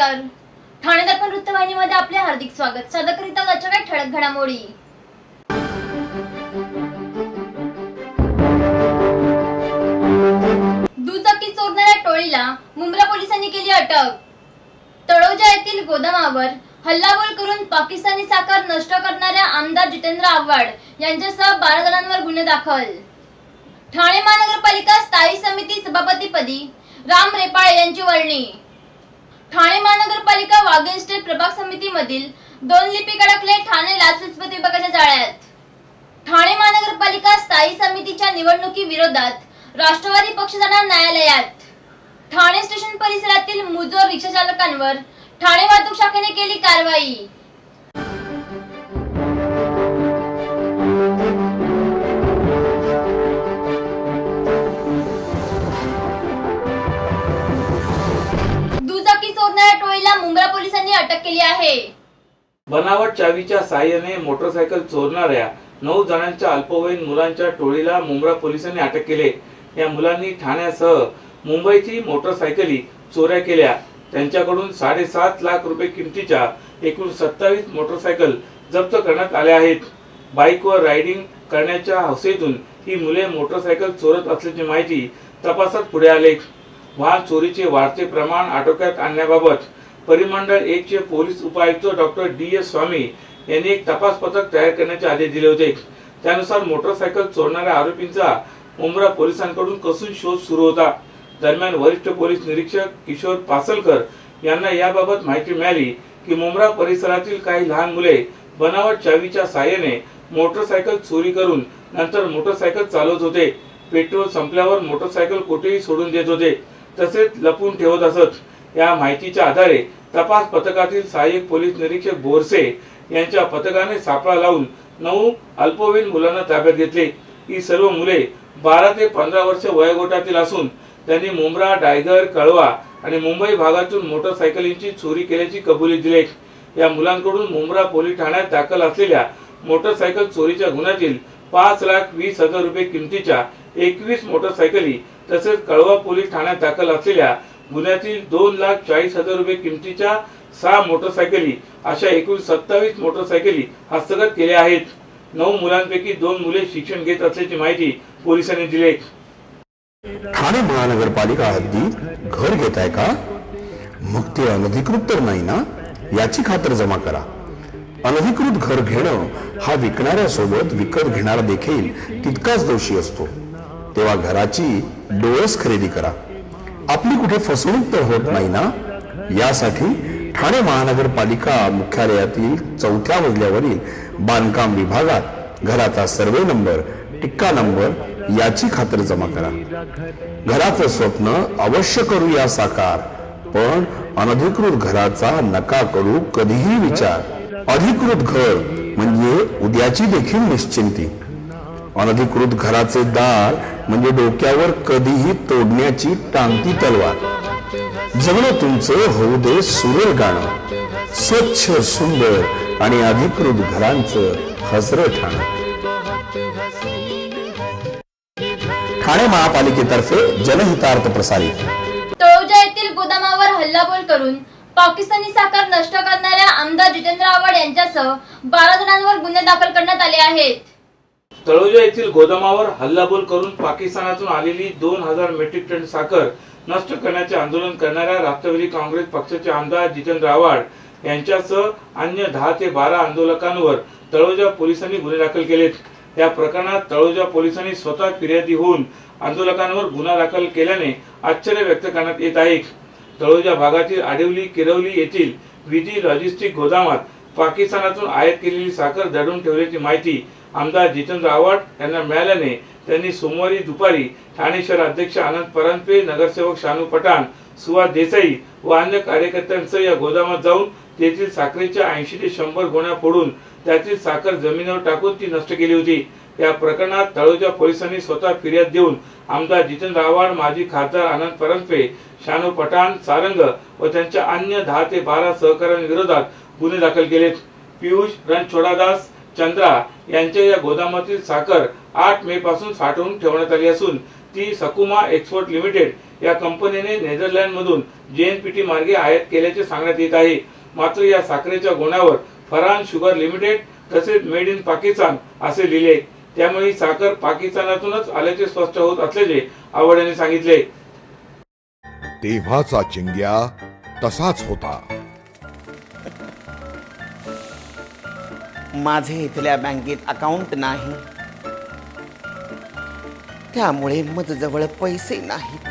नमस्कार. ठाणे दर्पण वृत्तवाहिनीमध्ये आपले हार्दिक स्वागत. सादर करीत आहोत आजच्या काही ठळक घडामोडी. दुचाकी चोरणाऱ्या टोळीला मुंब्रा पोलिसांनी केली अटक. तळोजा येथील गोदामावर हल्लाबोल करून पाकिस्तानी साखर नष्ट करणाऱ्या आमदार जितेंद्र आव्हाड यांच्यासह 12 जणांवर गुन्हे दाखल. ठाणे महानगरपालिका स्थायी समिती सभापतीपदी राम रेपाळे यांची वर्णी. ठाणे महानगरपालिका वाघेन स्टेट प्रभाग समिती मधील 2 लिपिक अडकले ठाणे लाचलुचपत विभागाच्या जाळ्यात. ठाणे महानगरपालिका स्थायी समितीच्या निवडणुकी विरोधात राष्ट्रवादी पक्ष जाणार न्यायालयात. ठाणे स्टेशन परिसरातील मुजोर रिक्षा चालकांवर ठाणे वाहतूक शाखेने केली कारवाई. दुचाकी चोरणाऱ्या टोळीला मुंब्रा पोलिसांनी अटक केली आहे. बनावट चावीच्या साहाय्याने मोटरसायकल चोरणाऱ्या 9 जणांच्या अल्पवयीन मुलांच्या टोळीला मुंब्रा पोलिसांनी अटक केले. या मुलांनी ठाण्यासह मुंबईची मोटरसायकली चोऱ्या केल्या. त्यांच्याकडून 7.5 लाख रुपये किमतीच्या एकूण 27 मोटरसायकल जप्त करण्यात आल्या आहेत. बाईकवर रायडिंग करण्याच्या हौसेतून ही मुले मोटरसायकल चोरत असल्याची माहिती तपासात पुढे आले. वाहन चोरीचे वाढते प्रमाण आटोक्यात आणण्याबाबत परिमंडळ 1 चे पोलीस उपायुक्त डॉक्टर DS स्वामी यांनी एक तपास पथक तयार करण्याचे आदेश दिले होते. त्यानुसार मोटरसायकल चोरणाऱ्या आरोपींचा मुंब्रा पोलिसांकडून कसून शोध सुरू होता. दरम्यान वरिष्ठ पोलीस निरीक्षक किशोर पासलकर यांना याबाबत माहिती मिळाली की मुंब्रा परिसरातील काही लहान मुले बनावट चावीच्या साहाय्याने मोटरसायकल चोरी करून नंतर मोटरसायकल चालवत होते. पेट्रोल संपल्यावर मोटरसायकल कुठेही सोडून देत होते, तसेच लपून ठेवत असत. या माहितीच्या आधारे तपास पथकातील सहाय्यक पोलीस निरीक्षक बोरसे यांच्या पथकाने सापळा लावून 9 अल्पवयीन मुलांना ताब्यात घेतले. ही सर्व मुले 12 ते 15 वर्ष वयोगटातील असून त्यांनी मुंब्रा, डायगर, कळवा आणि मुंबई भागातून मोटरसायकलींची चोरी केल्याची कबुली दिली. या मुलांकडून मुंब्रा पोलीस ठाण्यात दाखल असलेल्या मोटरसायकल चोरीच्या गुन्ह्यातील 5,20,000 रुपये किमतीच्या 21 मोटरसायकली तसेच कळवा पोलीस ठाण्यात दाखल असलेल्या गुन्ह्यातील 2,40,000 रुपये किमतीच्या 6 मोटरसायकली अशा एकूण 27 मोटरसायकली हस्तगत केल्या आहेत. 9 मुलांपैकी 2 मुले शिक्षण घेत असल्याची माहिती पोलिसांनी दिली. ठाणे महानगरपालिका हद्दीत घर घेताय का? मग ते अनधिकृत तर नाही ना, याची खातर जमा करा. अनधिकृत घर घेणं हा विकणाऱ्यासोबत विकत घेणारा देखील तितकाच दोषी असतो. तेव्हा घराची डोळस खरेदी करा. आपली कुठे फसवणूक तर होत नाही ना, यासाठी ठाणे महानगरपालिका मुख्यालयातील 4थ्या मजल्यावरील बांधकाम विभागात घराचा सर्वे नंबर, टिक्का नंबर याची खातर जमा करा. घराचं स्वप्न अवश्य करूया साकार, पण अनधिकृत घराचा नका करू कधीही विचार. अधिकृत घर म्हणजे उद्याची देखील निश्चिंती. अनधिकृत घराचे दार म्हणजे डोक्यावर कधीही तोडण्याची टांगती तलवार. जगणं तुमचं होऊ दे सुरेल गाणं, स्वच्छ सुंदर आणि अधिकृत घरांचं हसरं ठाणं. ठाणे महापालिकेतर्फे जनहितार्थ प्रसारित. तळोजा येथील गोदामावर हल्लाबोल करून पाकिस्तानी साखर नष्ट करणाऱ्या आमदार जितेंद्र आव्हाड यांच्यासह 12 जणांवर गुन्हे दाखल करण्यात आले आहेत. तळोजा येथील गोदामावर हल्लाबोल करून पाकिस्तानातून आलेली 2000 मेट्रिक टन साखर नष्ट करण्याचे आंदोलन करणाऱ्या राष्ट्रवादी काँग्रेस पक्षाचे आमदार जितेंद्र आव्हाड यांच्यासह अन्य 10 ते 12 आंदोलकांवर तळोजा पोलिसांनी गुन्हे दाखल केलेत. या प्रकरणात तळोजा पोलिसांनी स्वतः फिर्यादी होऊन आंदोलकांवर गुन्हा दाखल केल्याने आश्चर्य व्यक्त करण्यात येत आहे. तळोजा भागातील आडिवली किरवली येथील विधी लॉजिस्टिक गोदामात पाकिस्तानातून आयात केलेली साखर दडवून ठेवल्याची माहिती आमदार जितेंद्र आव्हाड यांना मिळाल्याने त्यांनी सोमवारी दुपारी ठाणे शहर अध्यक्ष आनंद परांजपे, नगरसेवक शानू पठाण, सुहास देसाई व अन्य कार्यकर्त्यांसह या गोदामात जाऊन तेथील साखरेच्या 80 ते 100 गोण्या फोडून त्यातील साखर जमिनीवर टाकून ती नष्ट केली होती. या प्रकरणात तळोजा पोलिसांनी स्वतः फिर्याद देऊन आमदार जितेंद्र आव्हाड, माजी खासदार आनंद परांजपे, शानू पठाण, सारंग व त्यांच्या अन्य 10 ते 12 सहकाऱ्यांविरोधात गुन्हे दाखल केलेत. पियुष रणछोडादास चंद्रा यांच्या या गोदामातील साखर 8 मे पासून साठवून ठेवण्यात आली असून ती सकुमा एक्सपोर्ट लिमिटेड या कंपनीने नेदरलँडमधून JNPT मार्गे आयात केल्याचे सांगण्यात येत आहे। मात्र या साखरेच्या गोण्यावर फरहान शुगर लिमिटेड तसेच मेड इन पाकिस्तान असे लिहिले, त्यामुळे ही साखर पाकिस्तानातूनच आल्याचे स्पष्ट होत असल्याचे आव्हाड यांनी सांगितले। तेव्हाचा चिंग्या तसाच होता। माझे इथल्या बँकेत अकाउंट नाही, त्यामुळे माझ्याजवळ पैसे नाहीत।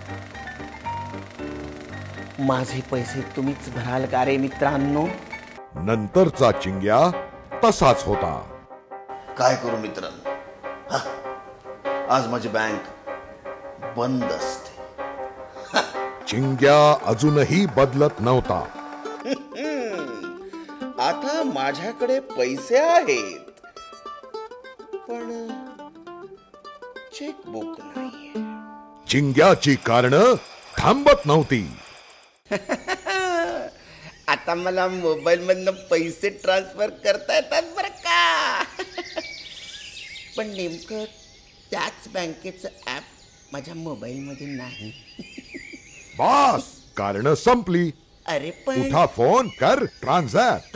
माझे पैसे तुम्हीच भराल का रे मित्रांनो? नंतरचा चिंग्या तसाच होता। काय करू मित्रांनो, आज माझी बँक बंद असते। चिंग्या अजूनही बदलत नव्हता। आता माझ्याकडे पैसे आहेत, पण चेकबुक नाहीये। चिंग्याची कारणं थांबत नव्हती। आता मला मोबाईल मधनं पैसे ट्रान्सफर करता येतात बरं का? पण नेमकं त्याच बँकेचं ऍप माझ्या मोबाईल मध्ये नाही। बस कारणं संपली। अरे पण उठा, फोन कर, ट्रान्झॅक्ट।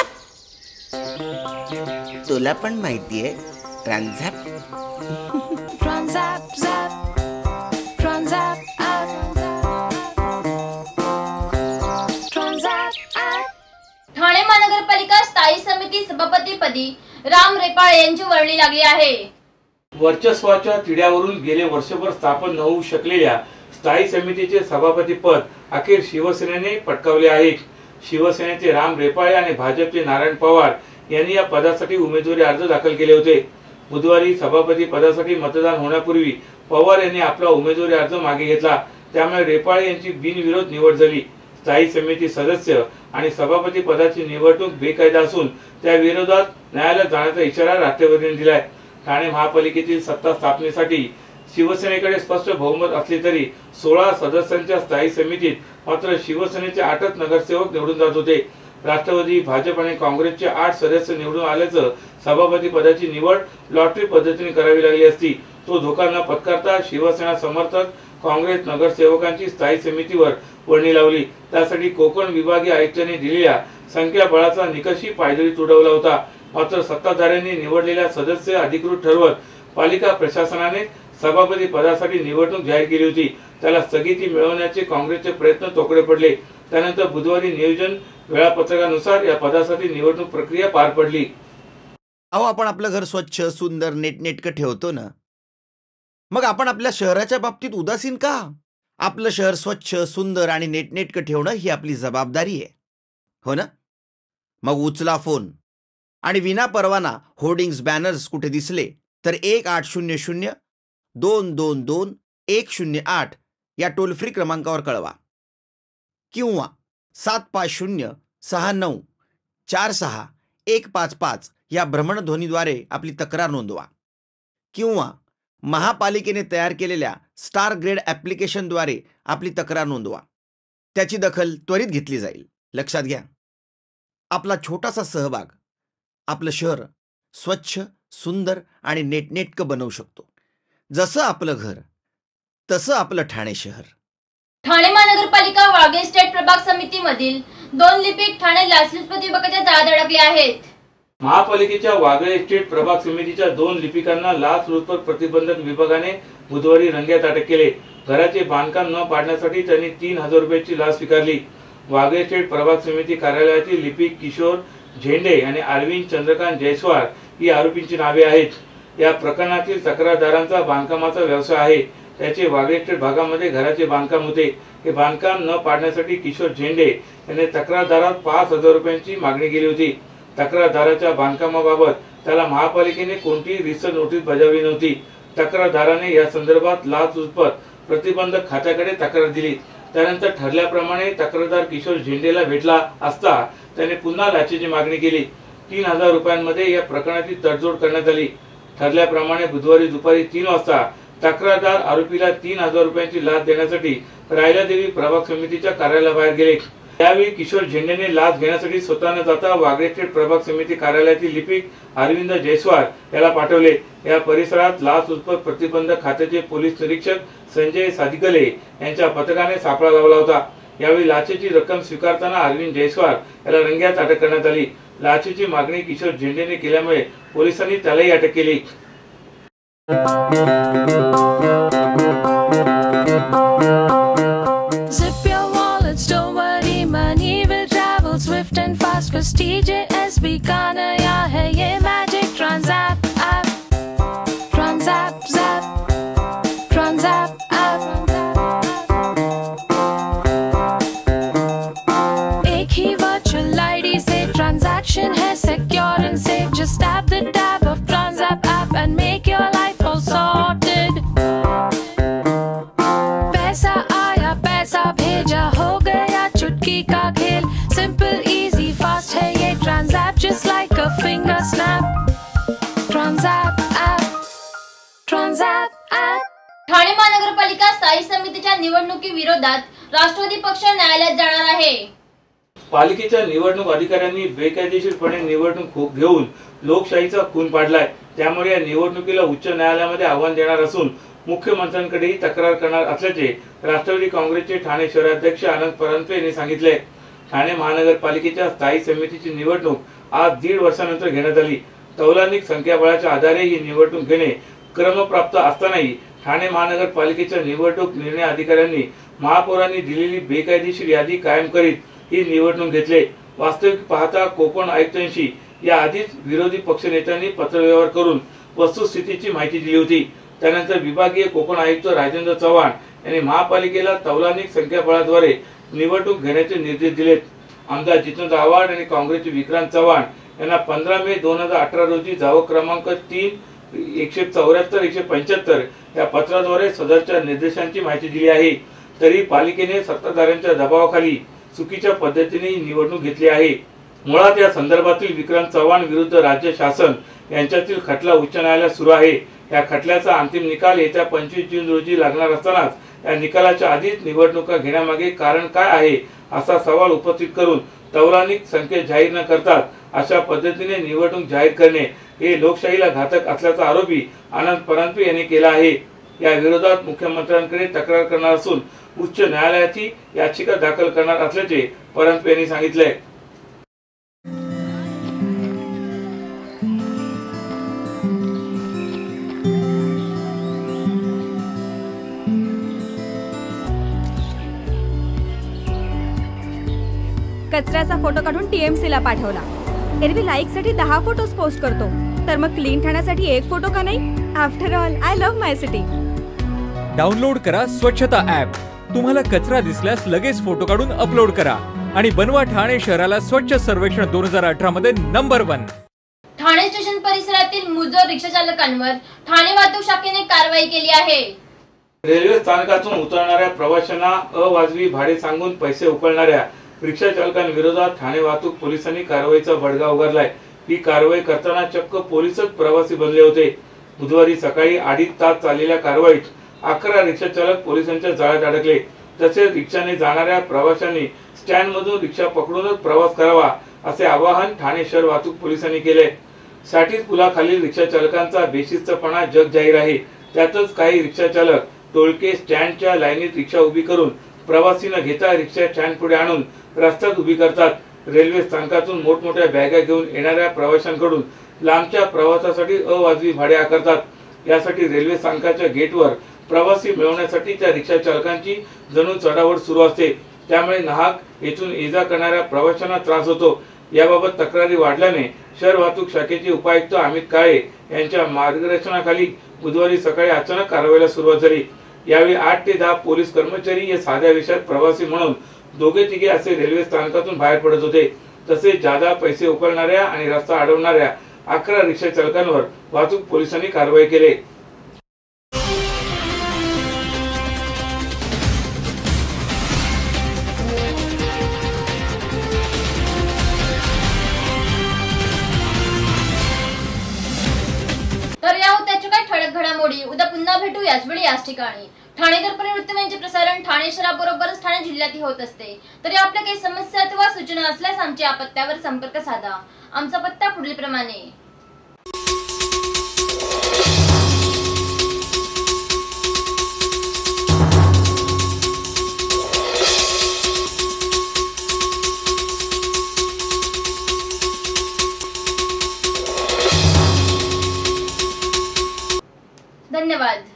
तुला पण माहितीये ट्रान्झॅक्ट? ठाणे महानगरपालिका स्थायी समिती सभापतीपदी राम रेपाळे यांची वर्णी लागली आहे। वर्चस्वाच्या तिढ्यावरून गेले वर्षभर स्थापन न होऊ शकलेल्या स्थायी समितीचे सभापती पद अखेर शिवसेनेने पटकावले आहे। शिवसेनेचे राम रेपाळे आणि भाजपचे नारायण पवार यांनी या पदासाठी उमेदवारी अर्ज दाखल केले होते। बुधवारी सभापती पदासाठी मतदान होण्यापूर्वी पवार यांनी आपला उमेदवारी अर्ज मागे घेतला, त्यामुळे रेपाळे यांची बिनविरोध निवड झाली। स्थायी समिती सदस्य आणि सभापती पदाची निवडणूक बेकायदा असून त्या विरोधात न्यायालयात जाण्याचा इशारा राष्ट्रवादीने दिलाय। ठाणे महापालिकेतील सत्ता स्थापनेसाठी शिवसेनेकडे स्पष्ट बहुमत असले तरी 16 सदस्यांच्या स्थायी समितीत मात्र शिवसेनेचे 8च नगरसेवक निवडून जात होते। राष्ट्रवादी, भाजप आणि काँग्रेसचे 8 सदस्य निवडून आल्याचं सभापती पदाची निवड लॉटरी पद्धतीने करावी लागली असती। तो धोका न पत्करता शिवसेना समर्थक काँग्रेस नगरसेवकांची स्थायी समितीवर वर्णी लावली। त्यासाठी कोकण विभागीय आयुक्तांनी दिलेल्या संख्याबळाचा निकषही पायदळी तुडवला होता। मात्र सत्ताधाऱ्यांनी निवडलेल्या सदस्य अधिकृत ठरवत पालिका प्रशासनाने सभापती पदासाठी निवडणूक जाहीर केली होती। त्याला स्थगिती मिळवण्याचे काँग्रेसचे प्रयत्न तोकडे पडले। त्यानंतर बुधवारी नियोजन वेळापत्रकानुसार या पदासाठी निवडणूक प्रक्रिया पार पडली। अहो, आपण आपलं घर स्वच्छ, सुंदर, नेटनेटकं ठेवतो ना, मग आपण आपल्या शहराच्या बाबतीत उदासीन का? आपलं शहर स्वच्छ, सुंदर आणि नेटनेटकं ठेवणं ही आपली जबाबदारी आहे, हो ना? मग उचला फोन आणि विना परवाना होर्डिंग्स, बॅनर्स कुठे दिसले तर 1800-222-108 या टोल फ्री क्रमांकावर कळवा किंवा 75069464155 या भ्रमणध्वनीद्वारे आपली तक्रार नोंदवा किंवा महापालिकेने तयार केलेल्या स्टार ग्रेड ॲप्लिकेशनद्वारे आपली तक्रार नोंदवा। त्याची दखल त्वरित घेतली जाईल। लक्षात घ्या, आपला छोटासा सहभाग आपलं शहर स्वच्छ, सुंदर आणि नेटनेटकं बनवू शकतो। जसं आपलं घर तसं आपलं ठाणे शहर। ठाणे महानगरपालिका वाघे स्टेट प्रभाग समितीमधील 2 लिपिक ठाणे लाचलुचपत विभागाच्या जाळ्यात अडकले आहेत। महापालिकेच्या वाघळे स्टेट प्रभाग समितीच्या 2 लिपिकांना लाचलुचपत प्रतिबंधक विभागाने बुधवारी रंगेहात अटक केले। घराचे बांधकाम न पाडण्यासाठी त्यांनी 3000 रुपयाची लाच स्वीकारली। वाघळे स्टेट प्रभाग समिती कार्यालयातील लिपिक किशोर झेंडे आणि अरविंद चंद्रकांत जयस्वाल ही आरोपींची नावे आहेत। या प्रकरणातील तक्रारदारांचा बांधकामाचा व्यवसाय आहे। त्याचे वाघळे स्टेट भागामध्ये घराचे बांधकाम होते। हे बांधकाम न पाडण्यासाठी किशोर झेंडे यांनी तक्रारदारात 5000 रुपयांची मागणी केली होती। तक्रारदाराच्या बांधकामाबाबत त्याला महापालिकेने कोणतीही रितसर नोटीस बजावली नव्हती। तक्रारदाराने या संदर्भात लाचलुचपत प्रतिबंधक खात्याकडे तक्रार दिली। त्यानंतर ठरल्याप्रमाणे तक्रारदार किशोर झेंडेला भेटला असता त्याने पुन्हा लाचेची मागणी केली। 3000 रुपयांमध्ये या प्रकरणाची तडजोड करण्यात आली। ठरल्याप्रमाणे बुधवारी दुपारी 3 वाजता तक्रारदार आरोपीला 3000 रुपयांची लाच देण्यासाठी रायलादेवी प्रभाग समितीच्या कार्यालयाबाहेर गेले। यावेळी किशोर झेंडेने लाच घेण्यासाठी स्वतः न जाता वागळे स्टेट प्रभाग समिती कार्यालयातील लिपिक अरविंद जयस्वाल याला पाठवले। या परिसरात लाचलुचपत प्रतिबंधक खात्याचे पोलीस निरीक्षक संजय सादिकले यांच्या पथकाने सापळा लावला होता। यावेळी लाचेची रक्कम स्वीकारताना अरविंद जयस्वाल याला रंगेहात अटक करण्यात आली। लाचेची मागणी किशोर झेंडेने केल्यामुळे पोलिसांनी त्यालाही अटक केली। Swift and fast, cause TJSB का नया है ये magic Tranzapp app, Tranzapp zap, Tranzapp app. एक ही वर्चुअल आईडी से ट्रांजैक्शन है secure and safe, just tap the tab of Tranzapp app and make your life all sorted। पैसा आया पैसा भेजा हो गया चुटकी का खेल, सिंपल इजी फास्ट है ये Tranzapp just like a finger snap, Tranzapp app, Tranzapp app. Thane महानगरपालिका स्थायी समितीच्या निवडणुकी विरोधात राष्ट्रवादी पक्ष न्यायालयात जाणार आहे। पालिकेच्या निवडणूक अधिकाऱ्यांनी बेकायदेशीरपणे निवडणूक घेऊन लोकशाहीचा खून पाडलाय। त्यामुळे या निवडणुकीला उच्च न्यायालयामध्ये आव्हान देणार असून मुख्यमंत्र्यांकडेही तक्रार करणार असल्याचे राष्ट्रवादी काँग्रेसचे ठाणे शहराध्यक्ष आनंद परांजपे यांनी सांगितले। ठाणे महानगरपालिकेच्या स्थायी समितीची निवडणूक आज 1.5 वर्षानंतर घेण्यात आली। तौलानिक संख्याबळाच्या आधारे ही निवडणूक घेणे क्रमप्राप्त असतानाही ठाणे महानगरपालिकेच्या निवडणूक निर्णय अधिकाऱ्यांनी महापौरांनी दिलेली बेकायदेशीर यादी कायम करीत ही निवडणूक घेतली। वास्तविक पाहता कोकण आयुक्तांशी या आधीच विरोधी पक्षनेत्यांनी पत्रव्यवहार करून वस्तुस्थितीची माहिती दिली होती। त्यानंतर विभागीय कोकण आयुक्त राजेंद्र चव्हाण यांनी महापालिकेला तौलानिक संख्याबळाद्वारे निवडणूक घेण्याचे निर्देश दिलेत। आमदार जितेंद्र आव्हाड आणि काँग्रेसचे विक्रांत चव्हाण यांना 15 मे 2018 रोजी जावक क्रमांक 3 174 175 या पत्राद्वारे सदरच्या निर्देशांची माहिती दिली आहे। तरी पालिकेने सत्ताधाऱ्यांच्या दबावाखाली चुकीच्या पद्धतीने ही निवडणूक घेतली आहे। मुळात या संदर्भातील विक्रांत चव्हाण विरुद्ध राज्य शासन यांच्यातील खटला उच्च न्यायालयात सुरू आहे। या खटल्याचा अंतिम निकाल येत्या 25 जून रोजी लागणार असतानाच या निकालाच्या आधीच निवडणुका घेण्यामागे कारण काय आहे असा सवाल उपस्थित करून तौलानिक संख्या जाहीर न करतात अशा पद्धतीने निवडणूक जाहीर करणे हे लोकशाहीला घातक असल्याचा आरोपही आनंद परांजपे यांनी केला आहे। या विरोधात मुख्यमंत्र्यांकडे तक्रार करणार असून उच्च न्यायालयातही याचिका दाखल करणार असल्याचे परांजपे यांनी सांगितले। कचऱ्याचा फोटो काढून TMC ला पाठवला। एरवी लाईक साठी 10 फोटोज पोस्ट करतो, तर मग क्लीन ठाण्यासाठी 1 फोटो का नाही? After all I love my city. Download करा स्वच्छता ॲप। तुम्हाला कचरा दिसल्यास लगेच फोटो काढून अपलोड करा आणि बनवा ठाणे शहराला स्वच्छ सर्वेक्षण 2018 मध्ये नंबर 1। ठाणे स्टेशन परिसरातील मुजोर रिक्षा चालकांवर ठाणे वाहतूक शाखेने कारवाई केली आहे। रेल्वे स्थानकातून उतरणाऱ्या प्रवाशांना अवाजवी भाडे सांगून पैसे उकळणाऱ्या रिक्षा चालकांविरोधात ठाणे वाहतूक पोलिसांनी कारवाईचा बडगा उगारलाय। ही कारवाई करताना चक्क पोलिसच प्रवासी बनले होते। बुधवारी सकाळी 2.5 तास चाललेल्या कारवाईत 11 रिक्षा चालक पोलिसांच्या जाळ्यात अडकले। तसेच रिक्षाने जाणाऱ्या प्रवाशांनी स्टँड मधून रिक्षा पकडूनच प्रवास करावा असे आवाहन ठाणे शहर वाहतूक पोलिसांनी केले। साठीच पुलाखालील रिक्षा चालकांचा बेशिस्तपणा जग जाहीर आहे। त्यातच काही रिक्षा चालक टोळके स्टँडच्या लाईनीत रिक्षा उभी करून प्रवासी न घेता रिक्षा स्टँड पुढे आणून रस्त्यात उभी करतात। रेल्वे स्थानकातून मोठमोठ्या बॅगा घेऊन येणाऱ्या प्रवाशांकडून लांबच्या प्रवासासाठी अवाजवी भाडे आकारतात। यासाठी रेल्वे स्थानकाच्या गेटवर प्रवासी मिळवण्यासाठी त्या रिक्षा चालकांची जणू चढाओढ सुरू असते। त्यामुळे नाहक येथून ये-जा करणाऱ्या प्रवाशांना त्रास होतो। याबाबत तक्रारी वाढल्याने शहर वाहतूक शाखेचे उपायुक्त अमित काळे यांच्या मार्गदर्शनाखाली बुधवारी सकाळी अचानक कारवाईला सुरुवात झाली। यावेळी 8 ते 10 पोलीस कर्मचारी या साध्या विषयात प्रवासी म्हणून दोघे-तिघे असे रेल्वे स्थानकातून बाहेर पडत होते। तसेच जादा पैसे उकळणाऱ्या आणि रस्ता अडवणाऱ्या 11 रिक्षा चालकांवर वाहतूक पोलिसांनी कारवाई केली। तर या होत्या काही ठळक घडामोडी। उद्या पुन्हा भेटू याच वेळी। घडामोडी याच ठिकाणी. ठाणे दर्पण वृत्तवाहिनीचे प्रसारण ठाणे शहराबरोबरच ठाणे जिल्ह्यातही होत असते. तरी आपल्या काही समस्या अथवा सूचना असल्यास आमच्या पत्त्यावर संपर्क साधा. आमचा पत्ता पुढील प्रमाणे. धन्यवाद.